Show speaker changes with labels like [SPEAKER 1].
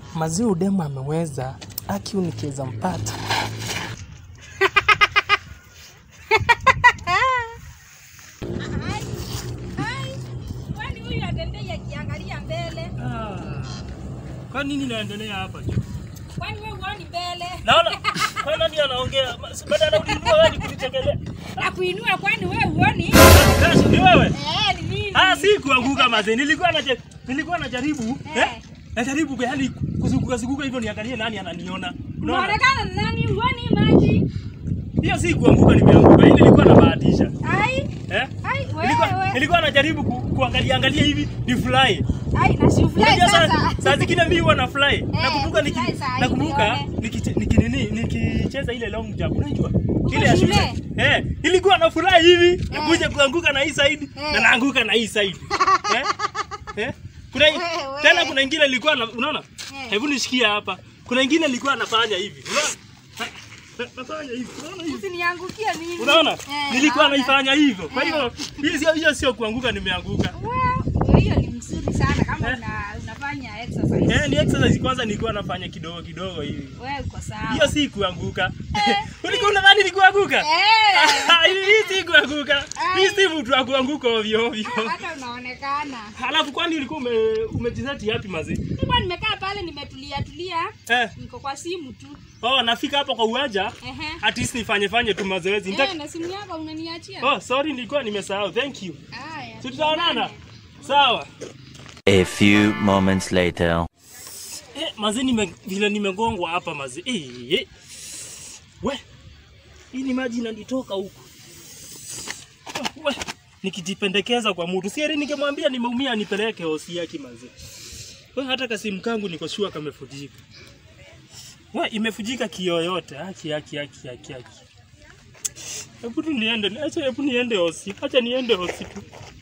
[SPEAKER 1] Maziwa demu ameweza, aki unikiweza mpata.
[SPEAKER 2] Kwani huyu atembea akiangalia mbele?
[SPEAKER 1] Kwa nini naendelea hapa?
[SPEAKER 2] Kwani wewe uone mbele?
[SPEAKER 1] Naona kwa nani anaongea? Badala uinua wewe kunitekelea.
[SPEAKER 2] Na kuinua kwani wewe uone?
[SPEAKER 1] Ni wewe?
[SPEAKER 2] Ni mimi.
[SPEAKER 1] Si kuanguka maze. Nilikuwa najaribu, najaribu yani kuzunguka hivyo niangalie nani ananiona.
[SPEAKER 2] Unaonekana nani uone maji?
[SPEAKER 1] Hiyo si kuanguka nimeanguka. Hii nilikuwa nabahatisha.
[SPEAKER 2] Wewe.
[SPEAKER 1] Nilikuwa najaribu kuangalia hivi ni fly.
[SPEAKER 2] Na si fly sasa.
[SPEAKER 1] Saa zingine mimi huwa na fly. Nakumbuka nikicheza ile long jump unajua? Ile ya shule. Ilikuwa na fly hivi, nakuja kuanguka na hii side na naanguka na hii side. Kuna ingine ilikuwa unaona? Hebu nishikia hapa. Kuna ingine ilikuwa anafanya hivi. Unaona? Nafanya hivi. Unaona hivi?
[SPEAKER 2] Usiniangukia nini?
[SPEAKER 1] Unaona? Nilikuwa naifanya hivyo. Kwa hivyo hiyo sio kuanguka nimeanguka.
[SPEAKER 2] Hiyo ni mzuri sana kama unafanya exercise.
[SPEAKER 1] Ni exercise kwanza nilikuwa nafanya kidogo hivi.
[SPEAKER 2] Wewe uko sawa.
[SPEAKER 1] Hiyo si kuanguka. Ulikuwa unadhani ni kuanguka? Hii si kuanguka. Hii si mtu wa kuanguka ovyo.
[SPEAKER 2] Hata unaonekana.
[SPEAKER 1] Halafu kwani ulikuwa umejizati yapi mazi?
[SPEAKER 2] Nilikuwa nimekaa pale nimetulia. Niko kwa simu tu.
[SPEAKER 1] Nafika hapo kwa uwanja. At least nifanye tu mazoezi.
[SPEAKER 2] Na simu yako unaniachia?
[SPEAKER 1] Sorry nilikuwa nimesahau. Thank you. Tutaonana. Sawa.
[SPEAKER 3] A few moments later.
[SPEAKER 1] Mazi vile nimegongwa hapa mazi. We. Hii ni maji inanitoka huko. We. Nikijipendekeza kwa mtu. Sieri ningemwambia nimeumia nipeleke hosi yake mazi. We hata kasimu kangu niko sure kamefujika. We imefujika kiyoyote. Haki. Hebu niende hosi. Acha niende hosi tu.